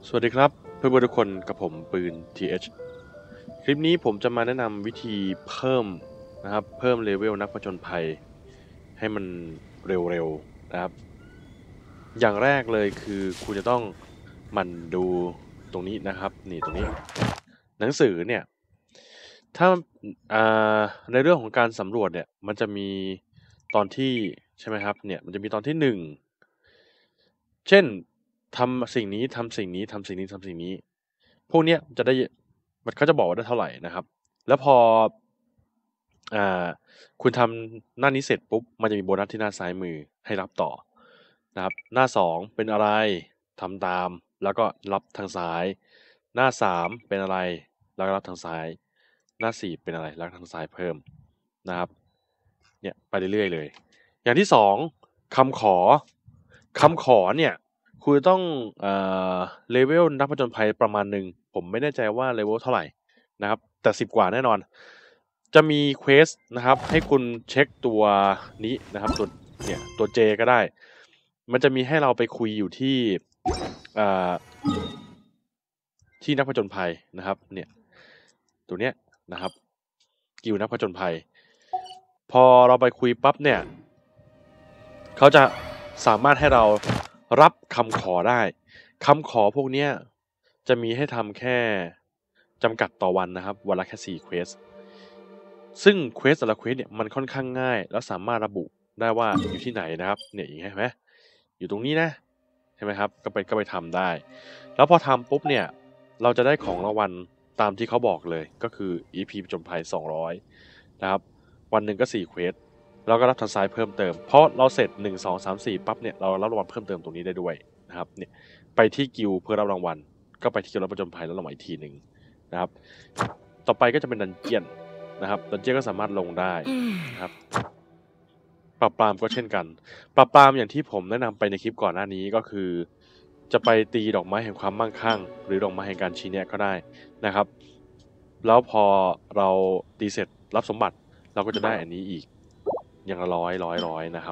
สวัสดีครับเพื่อนๆทุกคนกับผมปืน TH คลิปนี้ผมจะมาแนะนำวิธีเพิ่มนะครับเพิ่มเลเวลนักผจญภัยให้มันเร็วๆนะครับอย่างแรกเลยคือคุณจะต้องหมั่นดูตรงนี้นะครับนี่ตรงนี้หนังสือเนี่ยถ้าอ่ในเรื่องของการสำรวจเนี่ยมันจะมีตอนที่ใช่ไหมครับเนี่ยมันจะมีตอนที่1เช่นทำสิ่งนี้ทำสิ่งนี้ทำสิ่งนี้ทำสิ่งนี้พวกเนี้ยจะได้มันเขาจะบอกว่าได้เท่าไหร่นะครับแล้วพออ่าคุณทำหน้านี้เสร็จปุ๊บมันจะมีโบนัสที่หน้าซ้ายมือให้รับต่อนะครับหน้า2เป็นอะไรทำตามแล้วก็รับทางซ้ายหน้า3เป็นอะไรแล้วก็รับทางซ้ายหน้า4เป็นอะไรแล้วทางซ้ายเพิ่มนะครับเนี่ยไปเรื่อยๆเลยอย่างที่2คำขอเนี่ยคุณต้องเลเวลนักผจญภัยประมาณหนึ่งผมไม่แน่ใจว่าเลเวลเท่าไหร่นะครับแต่10กว่าแน่นอนจะมีเควสนะครับให้คุณเช็คตัวนี้นะครับตัว J ก็ได้มันจะมีให้เราไปคุยอยู่ที่ที่นักผจญภัยนะครับเนี่ยตัวเนี้ยนะครับกิลนักผจญภัยพอเราไปคุยปั๊บเนี่ยเขาจะสามารถให้เรารับคำขอได้คำขอพวกเนี้ยจะมีให้ทำแค่จำกัดต่อวันนะครับวันละแค่4เควสซึ่งเควสแต่ละเควสเนี่ยมันค่อนข้างง่ายแล้วสามารถระบุได้ว่าอยู่ที่ไหนนะครับเนี่ยอย่างเงี้ยเห็นไหมอยู่ตรงนี้นะใช่ไหมครับก็ไปทำได้แล้วพอทำปุ๊บเนี่ยเราจะได้ของรางวัลตามที่เขาบอกเลยก็คือ EP ผจญภัย200นะครับวันหนึ่งก็4เควสแล้วก็รับทางซ้ายเพิ่มเติมเพราะเราเสร็จ1 2 3 4ปั๊บเนี่ยเรารับรางวัลเพิ่มเติมตรงนี้ได้ด้วยนะครับเนี่ยไปที่กิลเพื่อรับรางวัลก็ไปที่กิลรับผจญภัยแล้วรางวัลอีกทีหนึ่งนะครับต่อไปก็จะเป็นดันเจียนนะครับดันเจียนก็สามารถลงได้นะครับปราบปรามก็เช่นกันปราบปรามอย่างที่ผมแนะนำไปในคลิปก่อนหน้านี้ก็คือจะไปตีดอกไม้แห่งความมั่งคั่งหรือดอกไม้แห่งการชี้แนะก็ได้นะครับแล้วพอเราตีเสร็จรับสมบัติเราก็จะได้อันนี้อีกอย่างละร้อยนะครับ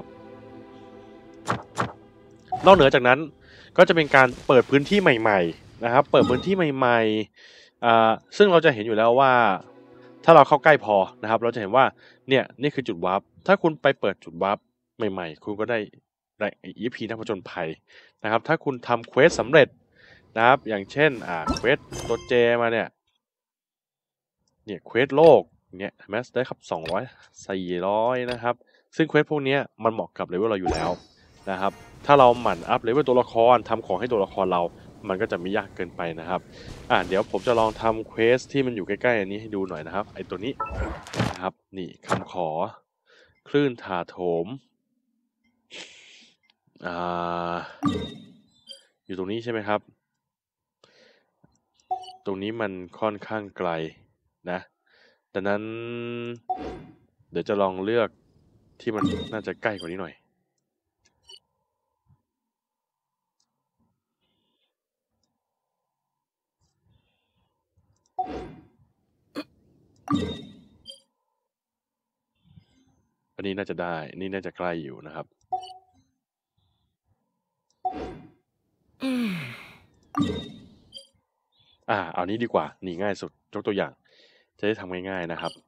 นอกเหนือจากนั้นก็จะเป็นการเปิดพื้นที่ใหม่ๆนะครับเปิดพื้นที่ใหม่ๆซึ่งเราจะเห็นอยู่แล้วว่าถ้าเราเข้าใกล้พอนะครับเราจะเห็นว่าเนี่ยนี่คือจุดวาร์ปถ้าคุณไปเปิดจุดวาร์ปใหม่ๆคุณก็ได้ EP นักผจญภัยนะครับถ้าคุณทำเควสสำเร็จนะครับอย่างเช่นเควสตัวเจมาเนี่ยเควสโลกเนี่ยแมสได้ครับ200 400นะครับซึ่งเควสพวกนี้มันเหมาะกับเลเวลเราอยู่แล้วนะครับถ้าเราหมั่นอัพเลเวลตัวละครทำของให้ตัวละครเรามันก็จะไม่ยากเกินไปนะครับเดี๋ยวผมจะลองทำเควสที่มันอยู่ใกล้ๆอันนี้ให้ดูหน่อยนะครับไอตัวนี้นะครับนี่คำขอคลื่นถาโถมอยู่ตรงนี้ใช่ไหมครับตรงนี้มันค่อนข้างไกลนะดังนั้นเดี๋ยวจะลองเลือกที่มันน่าจะใกล้กว่านี้หน่อยอันนี้น่าจะได้นี่น่าจะใกล้อยู่นะครับเอานี้ดีกว่านี่ง่ายสุดยกตัวอย่างจะได้ทำง่ายๆนะครับ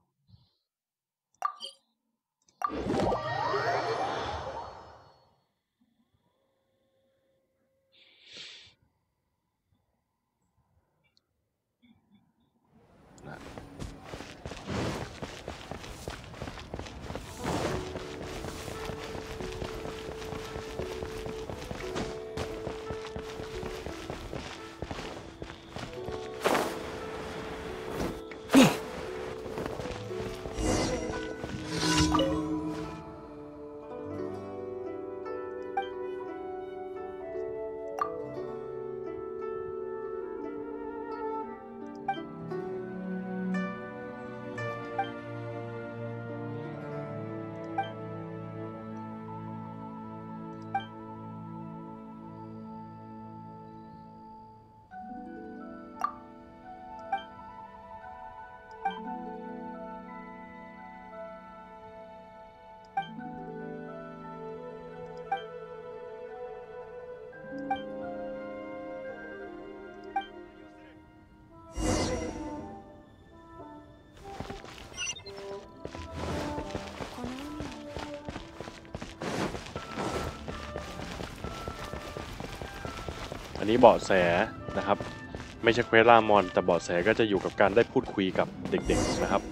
นี้เบาะแสนะครับไม่ใช่เควสล่ามอนแต่เบาะแสก็จะอยู่กับการได้พูดคุยกับเด็กๆนะครับ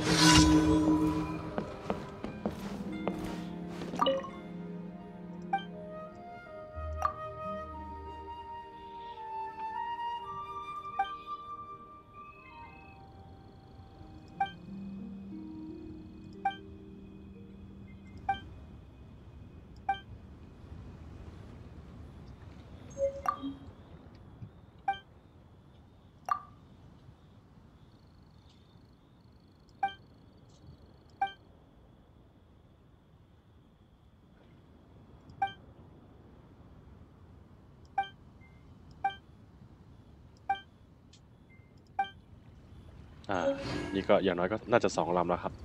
นี่ก็อย่างน้อยก็น่าจะ2 ลำแล้วครับ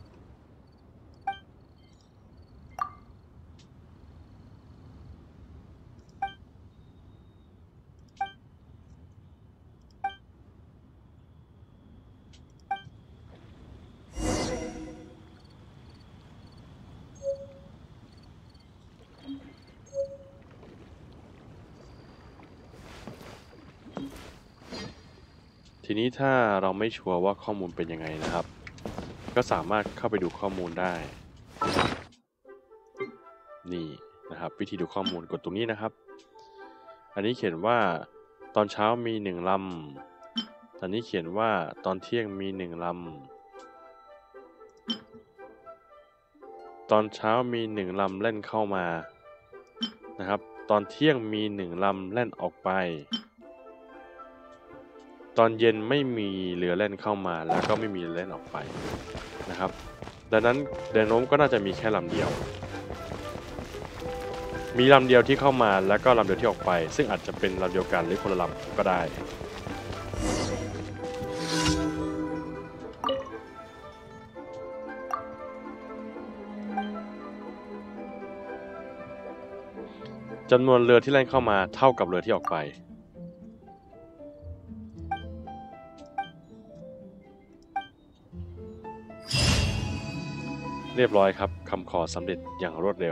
ทีนี้ถ้าเราไม่ชัวร์ว่าข้อมูลเป็นยังไงนะครับก็สามารถเข้าไปดูข้อมูลได้นี่นะครับวิธีดูข้อมูลกดตรงนี้นะครับอันนี้เขียนว่าตอนเช้ามี1 ลำตอนนี้เขียนว่าตอนเที่ยงมี1 ลำตอนเช้ามี1 ลำแล่นเข้ามานะครับตอนเที่ยงมี1 ลำแล่นออกไปตอนเย็นไม่มีเรือแล่นเข้ามาแล้วก็ไม่มีเรือแล่นออกไปนะครับดังนั้นแนวโน้มก็น่าจะมีแค่ลำเดียวมีลำเดียวที่เข้ามาแล้วก็ลำเดียวที่ออกไปซึ่งอาจจะเป็นลำเดียวกันหรือคนละลำก็ได้จำนวนเรือที่แล่นเข้ามาเท่ากับเรือที่ออกไปเรียบร้อยครับคำขอสำเร็จอย่างรวดเร็ว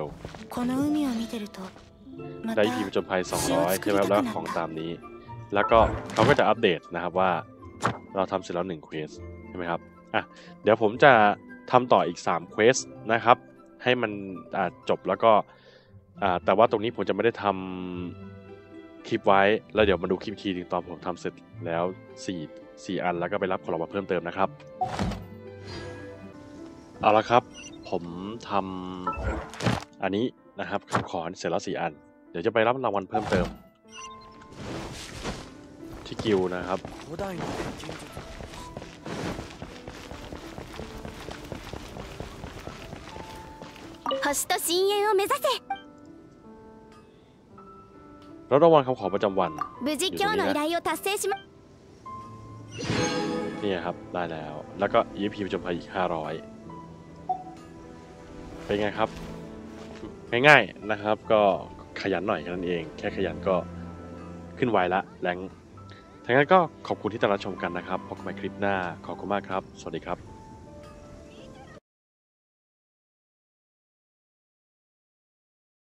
ได้ทีมจนภัย200ใช่ไหมแล้วของตามนี้แล้วก็เขาก็จะอัปเดตนะครับว่าเราทำเสร็จแล้ว1 เควสใช่ไหมครับเดี๋ยวผมจะทำต่ออีก3 เควสนะครับให้มันจบแล้วก็แต่ว่าตรงนี้ผมจะไม่ได้ทำคลิปไว้แล้วเดี๋ยวมาดูคลิปทีนึงตอนผมทำเสร็จแล้ว4 อันแล้วก็ไปรับของรางวัลเพิ่มเติมนะครับเอาละครับผมทำอันนี้นะครับคำขอเสร็จแล้ว4 อันเดี๋ยวจะไปรับรางวัลเพิ่มเติมที่กิลนะครับแล้วรางวัลคำขอประจำวันอยู่ตรงนี้นะนี่ครับได้แล้วก็ EXP ประจำภัยอีก500เป็นไงครับง่ายๆนะครับก็ขยันหน่อยแค่นั้นเองแค่ขยันก็ขึ้นไวละแรงทั้งนั้นก็ขอบคุณที่ติดตามรับชมกันนะครับพบกันใหม่คลิปหน้าขอบคุณมากครับสวัสดีครับ